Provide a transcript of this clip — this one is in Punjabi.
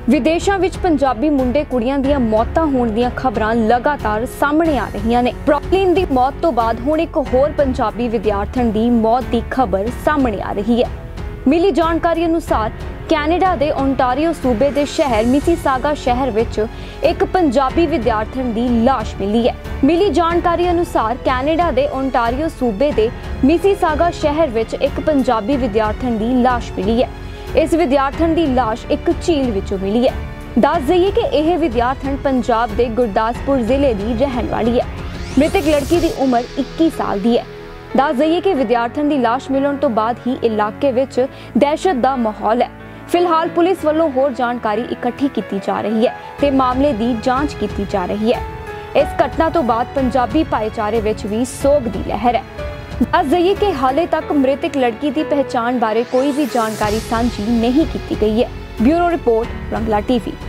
ਵਿਦੇਸ਼ਾਂ ਵਿੱਚ ਪੰਜਾਬੀ ਮੁੰਡੇ ਕੁੜੀਆਂ ਦੀਆਂ ਮੌਤਾਂ ਹੋਣ ਦੀਆਂ ਖਬਰਾਂ ਲਗਾਤਾਰ ਸਾਹਮਣੇ ਆ ਰਹੀਆਂ ਨੇ। ਪ੍ਰੋਕਲਿਨ ਦੀ ਮੌਤ ਤੋਂ ਬਾਅਦ ਹੁਣ ਇੱਕ ਹੋਰ ਪੰਜਾਬੀ ਵਿਦਿਆਰਥਣ ਦੀ ਮੌਤ ਦੀ ਖਬਰ ਸਾਹਮਣੇ ਆ ਰਹੀ ਹੈ। ਮਿਲੀ ਜਾਣਕਾਰੀ ਅਨੁਸਾਰ ਕੈਨੇਡਾ ਦੇ ਓਨਟਾਰੀਓ ਸੂਬੇ ਦੇ ਸ਼ਹਿਰ ਮਿਸੀਸਾਗਾ ਸ਼ਹਿਰ ਵਿੱਚ ਇੱਕ ਪੰਜਾਬੀ ਵਿਦਿਆਰਥਣ ਦੀ ਲਾਸ਼ ਮਿਲੀ ਹੈ। ਮਿਲੀ ਜਾਣਕਾਰੀ ਅਨੁਸਾਰ ਕੈਨੇਡਾ ਦੇ ਓਨਟਾਰੀਓ ਸੂਬੇ ਦੇ ਮਿਸੀਸਾਗਾ ਸ਼ਹਿਰ ਵਿੱਚ ਇੱਕ ਪੰਜਾਬੀ ਵਿਦਿਆਰਥਣ ਦੀ ਲਾਸ਼ ਮਿਲੀ ਹੈ। ਇਸ ਵਿਦਿਆਰਥਣ ਦੀ ਲਾਸ਼ ਇੱਕ ਝੀਲ ਵਿੱਚੋਂ ਮਿਲੀ ਹੈ। ਦੱਸ ਦਈਏ ਕਿ ਇਹ ਵਿਦਿਆਰਥਣ ਪੰਜਾਬ ਦੇ ਗੁਰਦਾਸਪੁਰ ਜ਼ਿਲ੍ਹੇ ਦੀ ਰਹਿਣ ਵਾਲੀ ਹੈ। ਮ੍ਰਿਤਕ ਲੜਕੀ ਦੀ ਉਮਰ 21 ਸਾਲ ਦੀ ਹੈ। ਦੱਸ ਦਈਏ ਕਿ ਵਿਦਿਆਰਥਣ ਦੀ ਲਾਸ਼ ਮਿਲਣ ਤੋਂ ਬਾਅਦ ਹੀ ਇਲਾਕੇ ਵਿੱਚ ਦਹਿਸ਼ਤ ਦਾ ਮਾਹੌਲ ਹੈ। ਫਿਲਹਾਲ ਪੁਲਿਸ ਵੱਲੋਂ ਹੋਰ ਜਾਣਕਾਰੀ ਇਕੱਠੀ ਕੀਤੀ ਜਾ ਰਹੀ ਹੈ ਤੇ ਮਾਮਲੇ ਦੀ ਜਾਂਚ ਕੀਤੀ ਜਾ ਰਹੀ ਹੈ। ਇਸ ਘਟਨਾ ਤੋਂ ਬਾਅਦ ਪੰਜਾਬੀ ਭਾਈਚਾਰੇ ਵਿੱਚ ਵੀ ਸੋਗ ਦੀ ਲਹਿਰ ਹੈ। ਦੱਸ ਦਈਏ ਕਿ ਹਾਲੇ ਤੱਕ ਮ੍ਰਿਤਕ ਲੜਕੀ ਦੀ ਪਹਿਚਾਣ ਬਾਰੇ ਕੋਈ ਵੀ ਜਾਣਕਾਰੀ ਸਾਂਝੀ ਨਹੀਂ ਕੀਤੀ ਗਈ ਹੈ। Bureau report, Rangla TV.